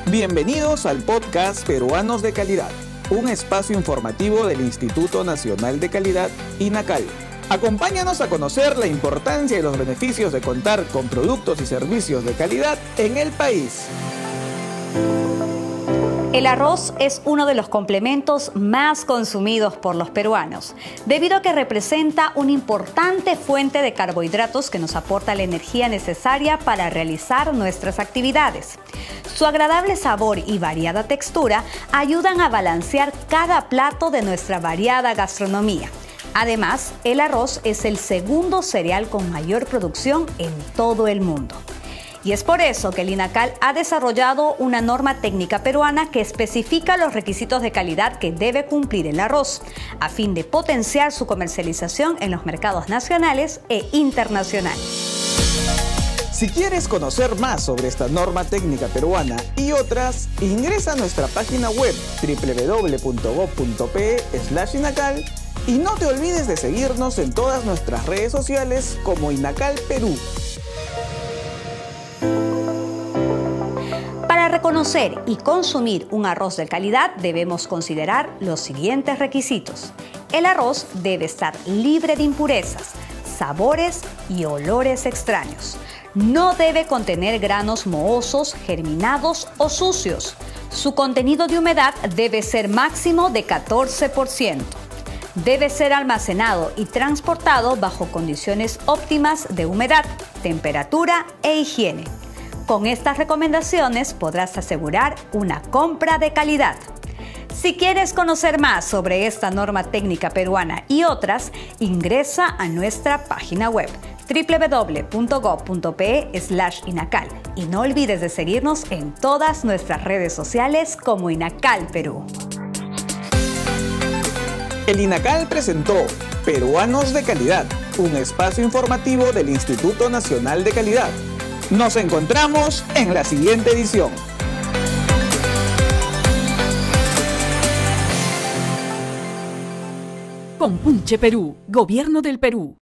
Bienvenidos al podcast Peruanos de Calidad, un espacio informativo del Instituto Nacional de Calidad, INACAL. Acompáñanos a conocer la importancia y los beneficios de contar con productos y servicios de calidad en el país. El arroz es uno de los complementos más consumidos por los peruanos, debido a que representa una importante fuente de carbohidratos que nos aporta la energía necesaria para realizar nuestras actividades. Su agradable sabor y variada textura ayudan a balancear cada plato de nuestra variada gastronomía. Además, el arroz es el segundo cereal con mayor producción en todo el mundo. Y es por eso que el INACAL ha desarrollado una norma técnica peruana que especifica los requisitos de calidad que debe cumplir el arroz, a fin de potenciar su comercialización en los mercados nacionales e internacionales. Si quieres conocer más sobre esta norma técnica peruana y otras, ingresa a nuestra página web www.gov.pe/INACAL y no te olvides de seguirnos en todas nuestras redes sociales como INACAL Perú. Para reconocer y consumir un arroz de calidad debemos considerar los siguientes requisitos. El arroz debe estar libre de impurezas, sabores y olores extraños. No debe contener granos mohosos, germinados o sucios. Su contenido de humedad debe ser máximo de 14%. Debe ser almacenado y transportado bajo condiciones óptimas de humedad, temperatura e higiene. Con estas recomendaciones podrás asegurar una compra de calidad. Si quieres conocer más sobre esta norma técnica peruana y otras, ingresa a nuestra página web www.gov.pe/INACAL y no olvides de seguirnos en todas nuestras redes sociales como INACAL Perú. El INACAL presentó Peruanos de Calidad, un espacio informativo del Instituto Nacional de Calidad. Nos encontramos en la siguiente edición. Compunche Perú, Gobierno del Perú.